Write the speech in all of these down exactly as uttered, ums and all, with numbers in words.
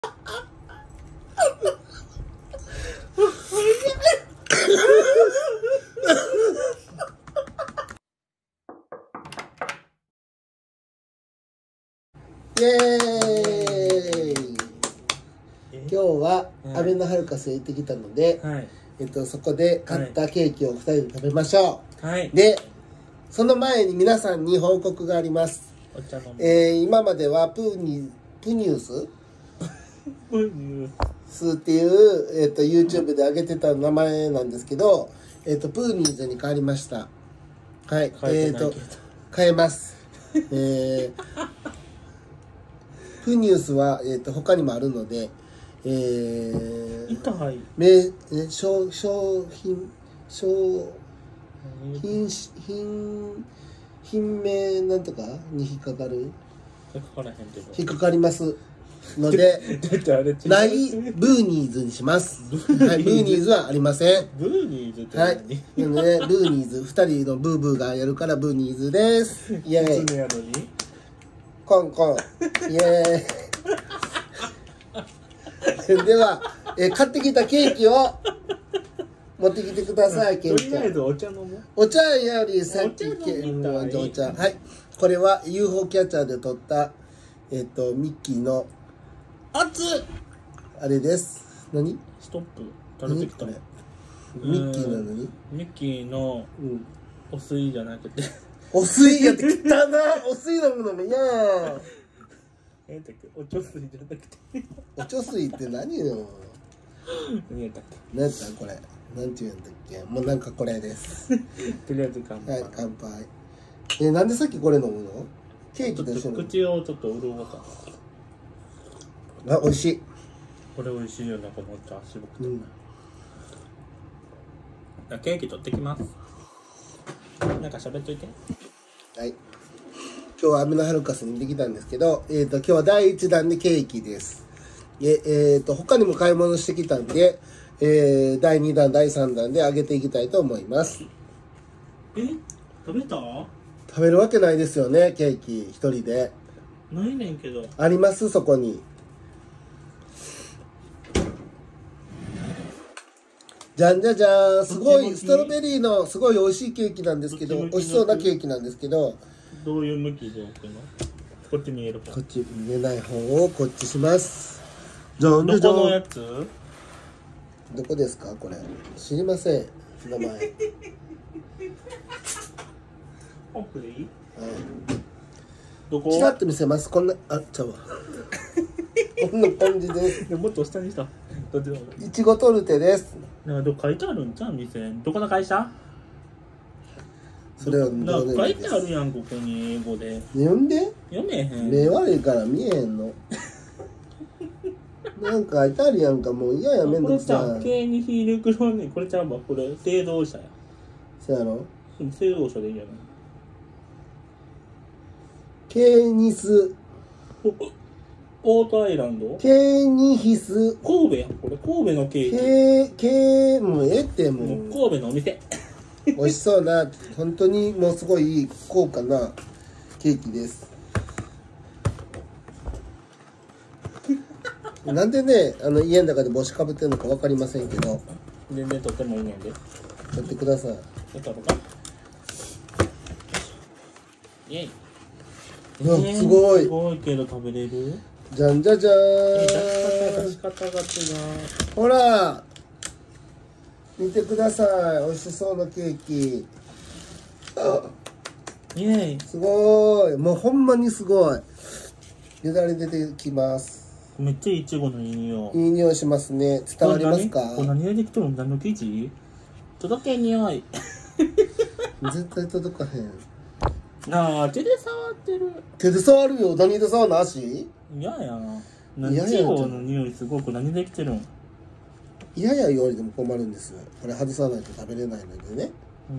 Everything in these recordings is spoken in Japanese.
イエーイ。今日はアベノハルカスへ行ってきたので、はい、えっと、そこで買ったケーキをふたりで食べましょう。はい、で、その前に皆さんに報告があります。お茶飲む。えー、今まではプーニプニュースプニュースっていう、えっと、YouTube で上げてた名前なんですけど、えっと、プーニーズに変わりました。はい。えっと、変えます。えー、プニュースは、えっと、他にもあるので、えー、痛い。め、商、商品、商、品、品、品名なんとかに引っかかる？引っかからへんけど。引っかかりますので、ないブーニーズにします。はい、ブーニーズはありません。ブーニーズって何？はい。なので、ブーニーズ、二人のブーブーがやるからブーニーズです。イェーイ。やのにコンコン。イェーイ。では、えー、買ってきたケーキを持ってきてください。ケーキ。とりあえずお茶飲む。お茶よりさっきケーキ、お茶。はい。これは ユーフォー キャッチャーで撮った、えっと、ミッキーの、熱っあれです。何？ストップ。垂れてきた。ミッキーなのに？ミッキーの、うん、お水じゃなくて。お水やってきたな。お水飲むのも嫌や。えだっけ？おちょ水じゃなくて。おちょ水って何よ。何やったっけ？何やったこれ。なんて言うんだっけ？もうなんかこれです。とりあえず乾杯。はい、乾杯。え、なんでさっきこれ飲むの？ケーキと一緒に。口をちょっと潤うか。あ、美味しい。これ美味しいよな、このお茶。渋くて。うん、ケーキ取ってきます。なんか喋っといて。はい。今日はアベノハルカスに行ってきたんですけど、えっと、今日はだいいちだんでケーキです。え、えっと、他にも買い物してきたんで、えー、だいにだん、だいさんだんで上げていきたいと思います。え？食べた？食べるわけないですよね、ケーキ一人で。ないねんけど。あります、そこに。じゃんじゃじゃーん。すごい、ストロベリーのすごい美味しいケーキなんですけど、美味しそうなケーキなんですけど。どういう向きで置くの？こっち見える方。こっち見えない方をこっちします。じゃんじゃじゃん。どこのやつ？どこですかこれ？知りません。名前。奥でいい？はい。どこ？ちらっと見せます。こんな、あ、ちゃうわ。こんな感じです。もっと下にした。いちごトルテです。なんかどっか書いてあるんじゃん店。どこの会社？それはどこで？書いてあるやんここに英語で。読んで？読めへん。目悪いから見えへんの。なんか書いてあるやんか、もう嫌やめんどくさい。これちゃう、K にヒールクロね、これちゃうわ、これ製造者や。そうやろ？製造者でいいやろ。ケーニス。オートアイランド？ケーニヒス。神戸やん、これ神戸のケーキ。ケー、ケー、もうええってもう。もう神戸のお店。美味しそうな、本当にもうすごい高価なケーキです。なんでね、あの家の中で帽子かぶってるのか分かりませんけど。全然とってもいいねんで。取ってください。取ったのか。イェイ。うわ、すごい。すごいけど食べれる？じゃんじゃじゃーん。出し方が違う。ほら、見てください。美味しそうなケーキ。あ、イェイ。すごい。もうほんまにすごい。よだれ出てきます。めっちゃいちごのいい匂い。いい匂いしますね。伝わりますか？これ何でできてるの？何の生地？届け匂い。絶対届かへん。ああ、手で触ってる。手で触るよ。何で触るの？足？嫌やな。いちごの匂いすごく何できてるん？嫌や言われても困るんです。これ外さないと食べれないのでね。うん。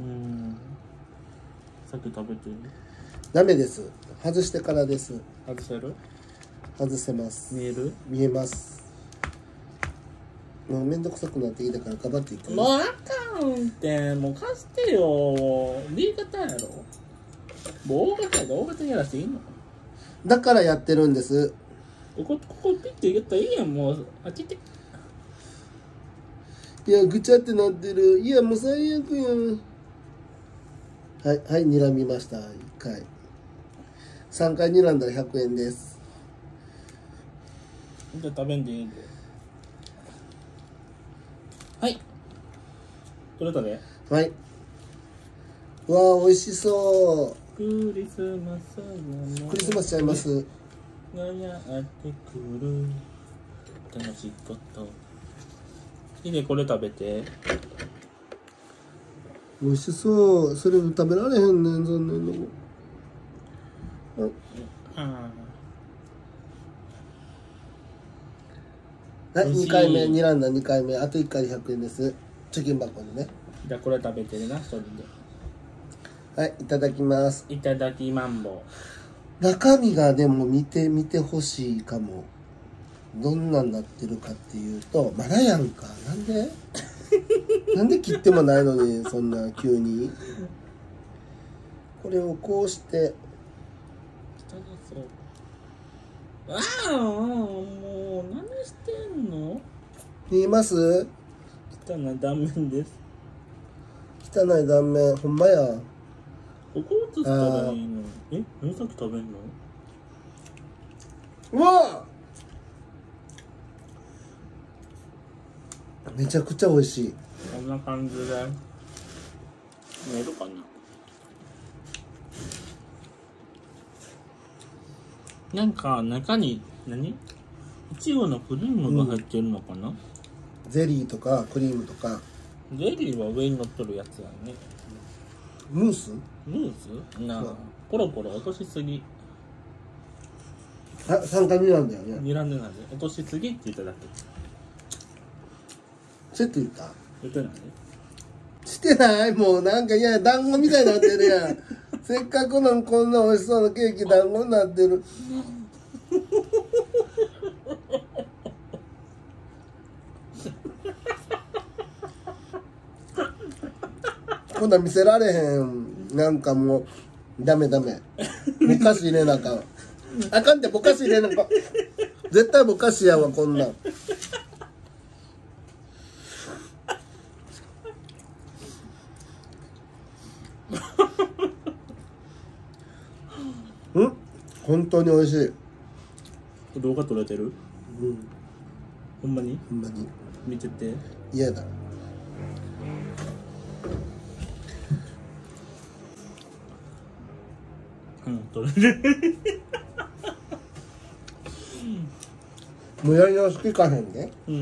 さっき食べてる？ダメです。外してからです。外せる？外せます。見える？見えます。もうめんどくさくなっていいだからかばっていく。もうあかんって、もう貸してよ。B 型やろ。もう大型やで大型にやらしていいの？だからやってるんです。 ここここピッて入れたらいいやん。もうあっちっていやぐちゃってなってる。いやもう最悪やん。はいはい睨みました。いっかいさんかい睨んだらひゃくえんです。 じゃあ食べんでいいで。はい。取れたで。 はい。うわー美味しそう。 クリスマスがクリスマスちゃいます。 がやってくる。楽しいこと。いいね、これ食べて。 美味しそう。それ食べられへんねん、残念なの。はい、にかいめ、にランダーにかいめ、あといっかいでひゃくえんです。貯金箱でね。 じゃあこれ食べてるな、一人で。 はい、いただきます。 いただきマンボウ。中身がでも見てみてほしいかも。どんなんなってるかっていうと、まだやんか。なんでなんで切ってもないのに、そんな急に。これをこうして。 ああ、もう何してんの？ 見えます？ 汚い断面です。 汚い断面、ほんまや。 ここ映ったらいいの？え、何さっき食べんの？ うわ！めちゃくちゃ美味しい。 こんな感じで見えるかな。なんか中に何？いちごのクリームが入ってるのかな、うん、 ゼリーとかクリームとか。 ゼリーは上に乗っとるやつやね。 ムース？ ムース？なあ、ポロポロ落としすぎ。 あ、さんかいになんだよね。 にらんでないで落としすぎって言っただけ。 セット言った？ 言ってない？ してない。もうなんかいや団子みたいになってるやん。せっかくのこんな美味しそうなケーキ団子になってる。こんなん見せられへん。なんかもうダメダメ。ぼかし入れなあかん。あかんってぼかし入れなあかん。絶対ぼかしやわこんなん。うん、本当に美味しい。 動画撮れてる？ うん。 ほんまに？ ほんまに。 見てて。 嫌だ。 うん、撮れる。 もうやり直し聞かへんね。 うん。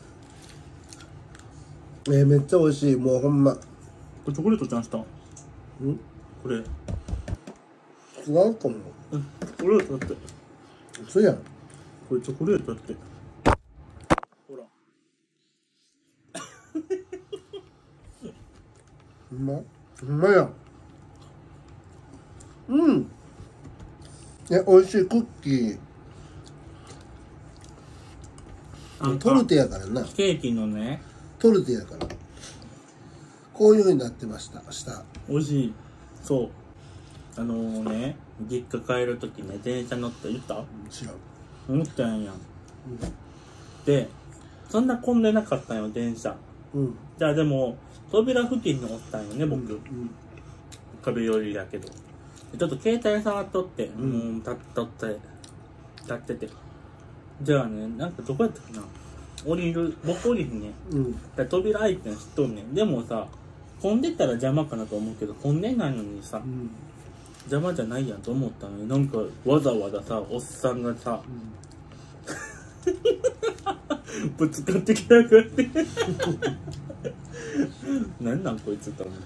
えー、めっちゃ美味しい。もうほんま。 これチョコレートちゃんした。ん？これ。 違うかも。 うん、チョコレートだって。 そうやん。 これチョコレートだって。ほら。 ほんま？ほんまや。うん。え、美味しいクッキー。トルテやからな。 ケーキのね。 トルテやから。こういう風になってました。下。 美味しい。そう。あのー、ね、実家帰るときね、電車乗って言った？ 知らん。 思ったんやん。 うん、 で、そんな混んでなかったんよ、電車。 うん。 じゃあでも、扉付近におったんよね、僕。うんうん、壁寄りだけど。ちょっと携帯触っとって、うん、うん、立っとって、立ってて。じゃあね、なんかどこやったかな、降りる、僕降りるね。うん。だ扉開いてん知っとんねん。でもさ、混んでたら邪魔かなと思うけど、混んでないのにさ、うん、邪魔じゃないやんと思ったのに、なんかわざわざさ、おっさんがさ、うん、ぶつかってきやがって。なんなんこいつと思って。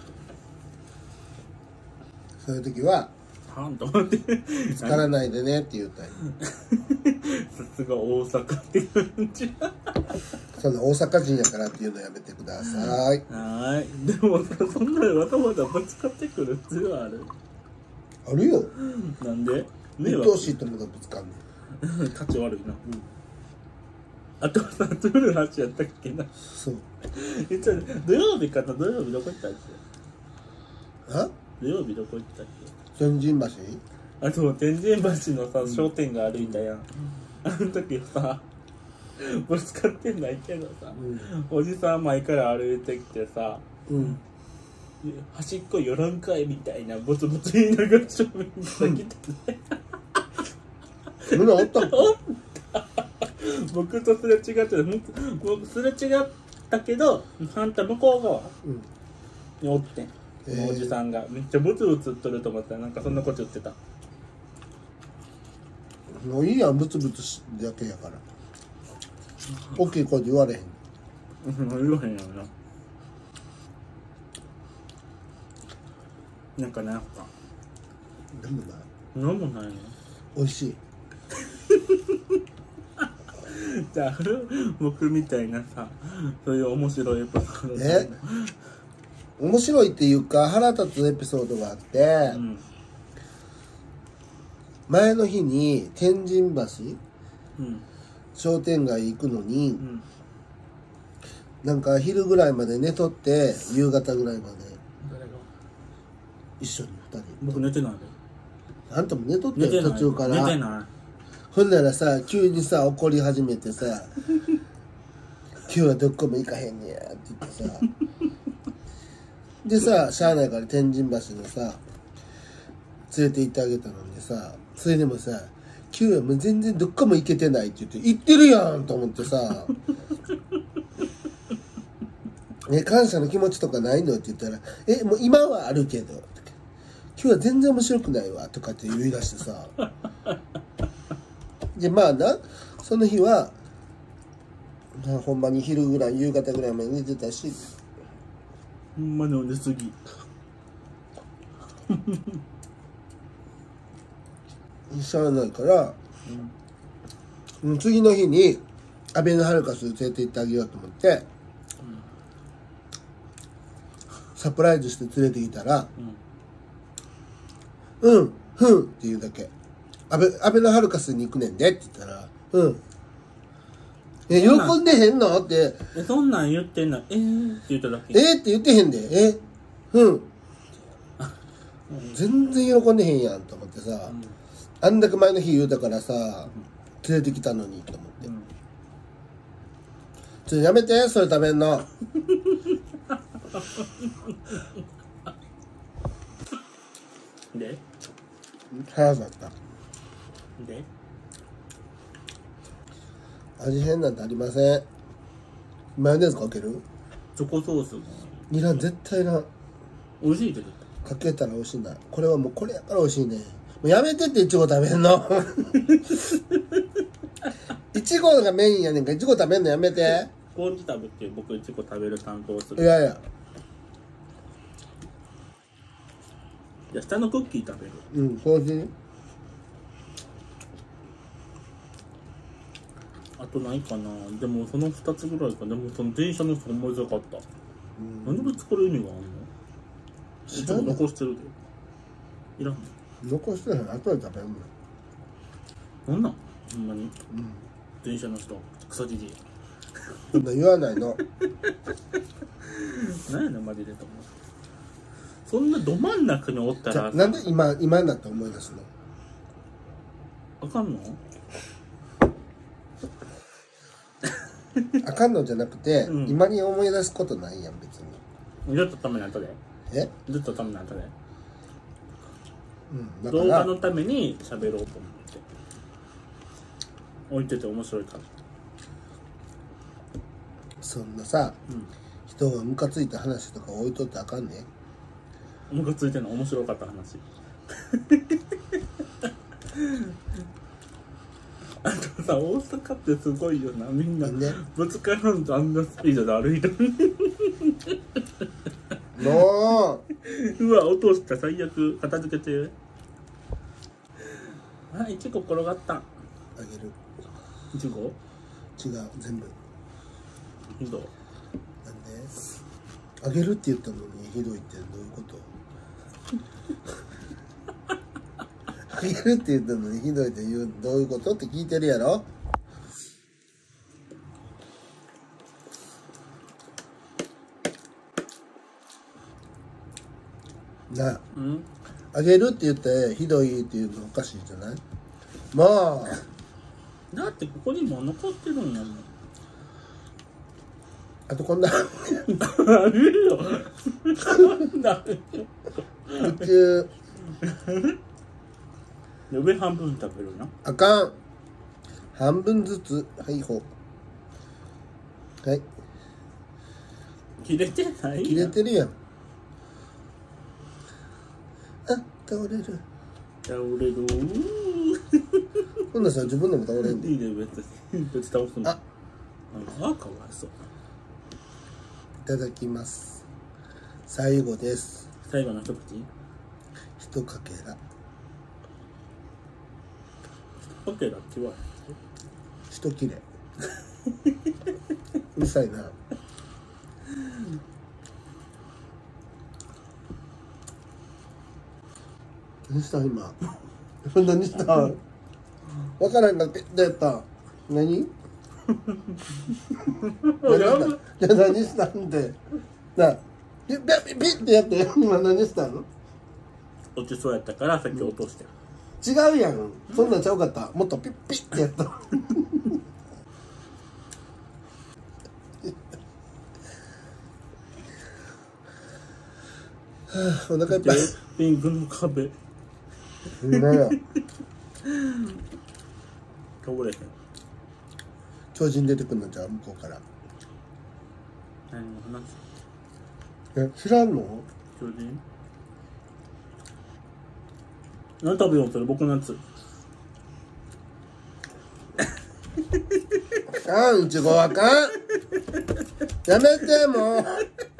そういう時は、 はんと思って。 ぶつからないでねって言ったんよ。 さすが大阪って感じ。 そんな大阪人やからっていうのやめてください。 はい。でもさ、そんなわざわざぶつかってくる必要ある？ あるよ。 なんで？ 鬱陶しいと思ったらぶつかんねん。価値悪いな。うん。あとさ、トゥルハシやったっけな。 そう。 え、じゃあ土曜日かな。土曜日どこ行ったっけ？ あ？ 土曜日どこ行ったっけ？ 天神橋？ あと天神橋のさ、商店街歩いたやん。 あの時さぶつかってないけどさ、うん、おじさん前から歩いてきてさ、うん、端っこ寄らんかいみたいなブツブツ言いながら正面から来てねそんなあったっけ僕とすれ違って僕すれ違ったけどあんた向こう側におってん、えー、おじさんがめっちゃブツブツっとると思ったらなんかそんなこと言ってた。 もういいやん、ブツブツだけやから大きい声で言われへん言わへんよな。なんかなんかなんもないなんもないの。 美味しいじゃあ僕みたいなさそういう面白いエピソードえ面白いっていうか腹立つエピソードがあって、うん、前の日に天神橋、うん、商店街行くのに、うん、なんか昼ぐらいまで寝とって夕方ぐらいまで一緒にふたり。 僕寝てないで。 あんたも寝とったよ途中から。 寝てない。 ほんならさ急にさ怒り始めてさ今日はどこも行かへんねやって言ってさでさしゃあないから天神橋のさ連れて行ってあげたのにさそれでもさ今日はもう全然どっかも行けてないって言って行ってるやんと思ってさえ感謝の気持ちとかないのって言ったらえもう今はあるけど今日は全然面白くないわとかって言い出してさでまあなその日はほんまに昼ぐらい夕方ぐらいまで寝てたしほんまに寝すぎしゃあないから、うん、次の日にアベノハルカス連れて行ってあげようと思って、うん、サプライズして連れてきたら「うん、うん、ふん」って言うだけ「アベ、アベノハルカスに行くねんで」って言ったら「うん」え、喜んでへんのってえそんなん言ってんのえーって言っただけえーって言ってへんでえうん全然喜んでへんやんと思ってさ、うん、あんだけ前の日言うたからさ、うん、連れてきたのにと思って、うん、ちょっとやめてそれ食べんので腹立ったで味変なんてありません。マヨネーズかける？ チョコソースいらん、絶対いらん。 美味しいけどかけたら美味しいんだ。これはもうこれやから美味しいね。もうやめてっていちご食べんのいちごがメインやねんからいちご食べんのやめて。 スポンジ食べて僕いちご食べる担当する。 いやいやいや下のクッキー食べる。 うんそうしね。 あとないかな。でもそのふたつぐらいか。でもその電車の人思いづらかった。何で作る意味があんの？ちょっと残してるで。いらんの？ 残してない。後で食べるの。なんなん？ほんまに。うん。電車の人クソじじい。 そんな言わないの。 なんやねんマジでと思う。そんなど真ん中におったら。 なんで今今になって思い出すの？ あかんの？ あかんのじゃなくて、うん、今に思い出すことないやん別に。 ずっとために後で。 え？ ずっとために後で。 うん。だから動画のために喋ろうと思って。置いてて面白いから。 そんなさ、うん、人がムカついた話とか置いとってあかんね。 ムカついてんの面白かった話。あとさ、大阪ってすごいよな。みんなぶつかるんとあんなスピードで歩いてる。 もううわ、落とした最悪。片付けて。あ、いちご転がった。あげる。 いちご？ 違う、全部。 ひどい。 なんで？あげるって言ったのにひどいってどういうこと？あげるって言ったのにひどいって言うどういうことって聞いてるやろ。なあ、うん、あげるって言ってひどいっていうのおかしいじゃない？まあだってここにも残ってるんやもん。 あとこんなあるよ。 宇宙上半分食べるな。 あかん。半分ずつ。はいほう。はい。 切れてないやん。 切れてるやん。あ、倒れる。 倒れる。 ほんならさ、自分でも倒れんで。 いいね、別に。別に倒すの。 あ、 あ、かわいそう。 いただきます。最後です。 最後の一口。 一かけら。 一かけらって言わない。 一切れ。うるさいな。何した今。何した。わからんがってどうやった。何。何したじゃあ何したんで。なあピッピッピッってやって今何したの。 落ちそうやったからさっき落として。 違うやん。そんなんちゃうかった。もっとピッピッってやった。はあ、お腹いっぱい。 ピンクの壁。 ほんまや。 倒れへん。 超人出てくるのじゃあ向こうから。 何の話。 え、知らんの。 超人。何食べようそれ僕のやつ。 あん、いちごあかん。やめてもう。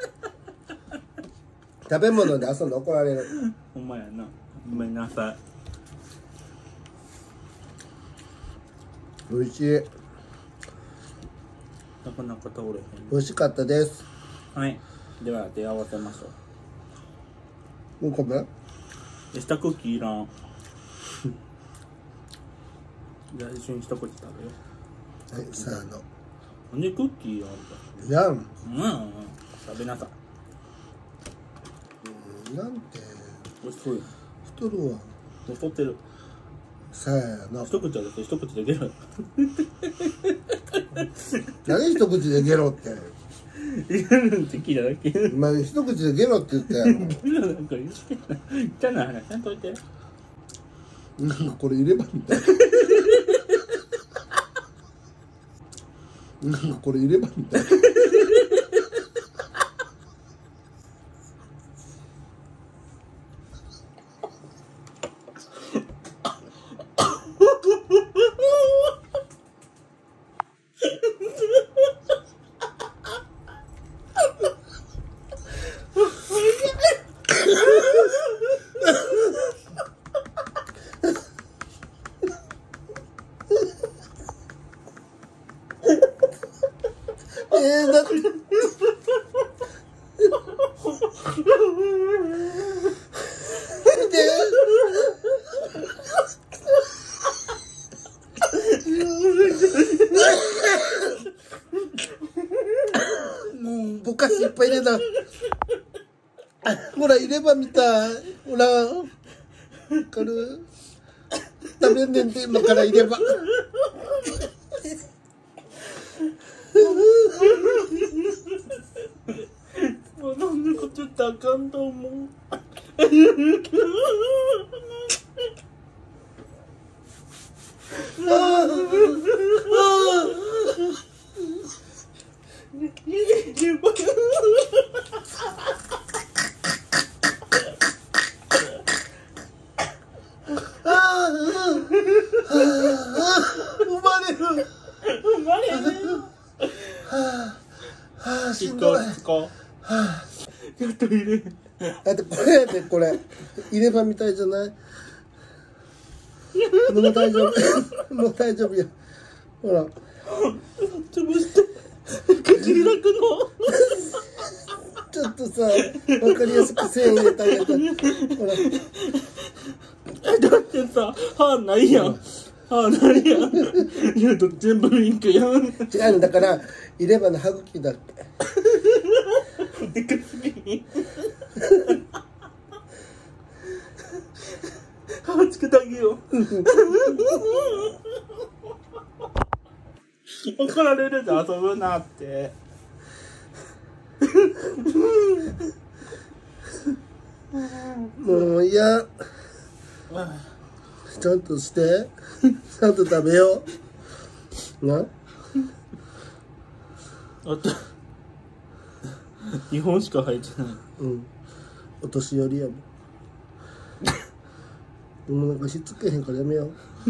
食べ物で遊んで怒られる。 ほんまやな。ごめんなさい。 美味しい。 なかなか倒れへん。 美味しかったです。 はい。では手合わせましょう。 もうこれ。 下クッキーいらん。じゃあ一緒に一口食べよはい、さあの。 う。何クッキーあるか。 やん。 うん、うん、食べなさうん、なんて。 い。太い。 太るわ。 太ってる。 さあの。 一口あげて一口でゲロ。 何一口でゲロって。 ゲロって聞いただけ。 今一口でゲロって言ったやろ。 ゲロなんか言ってない。汚い話せんといて。 なんかこれ入れ歯みたい。なんかこれ入れ歯みたい。えー、だってもうぼかしいっぱい入れた。ほら入れ歯みたい。ほらわかる。食べんねんて今から入れ歯。 もうなんでこっちってあかんと思う。 生まれる。 生まれる。 はあ、はあ、しんどい。 使おう。ちょっと入れ。 だってこれやでこれ入れ歯みたいじゃない。もう大丈夫。もう大丈夫や。ほら。 潰して口開くの。 ちょっとさ、わかりやすく線入れたんやから。ほら。 だってさ、歯ないやん。歯ないやん。言うと全部ピンクやん。 違うのだから入れ歯の歯茎だって。 でかすぎ。歯つけてあげよう。 怒られるで遊ぶなって。 もう嫌。ちゃんとしてちゃんと食べような。 あと日本しか入ってない。 うん、お年寄りやもん。でもなんかしつけへんからやめよう。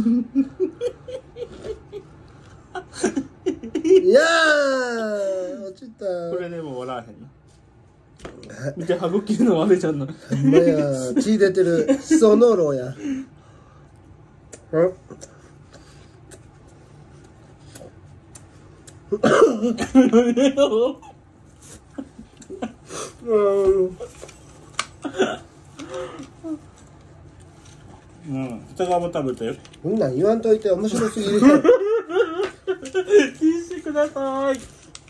いやー落ちた。 これでも笑わへんな。見て歯茎のあれじゃんな。 ほんまや、血出てる。そのろや。うんうん、下側も食べて。 そんなん言わんといて、面白すぎる。 禁止ください。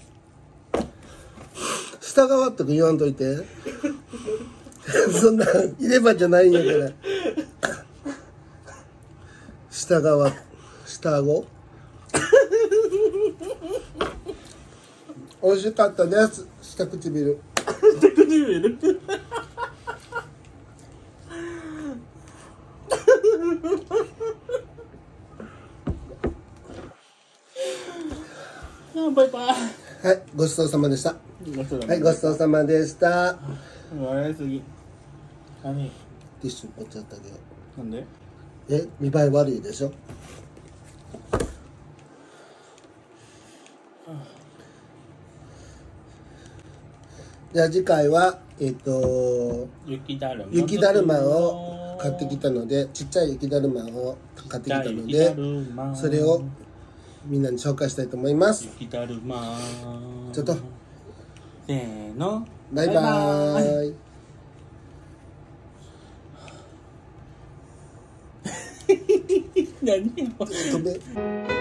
下側とか言わんといて。そんなん入れ歯じゃないんやから。下側、下顎。美味しかったです。下唇。 下唇。バイバイ。 はい、ごちそうさまでした。はい、ごちそうさまでした。 笑いすぎ。何？ ティッシュこっちゃったけど。 なんで？ え、見栄え悪いでしょ。じゃあ次回はえっと雪だるま。 雪だるまを買ってきたので、ちっちゃい雪だるまを買ってきたので、それをみんなに紹介したいと思います。 雪だるま。 ちょっとせーの。 バイバーイ。 何？ ごめん。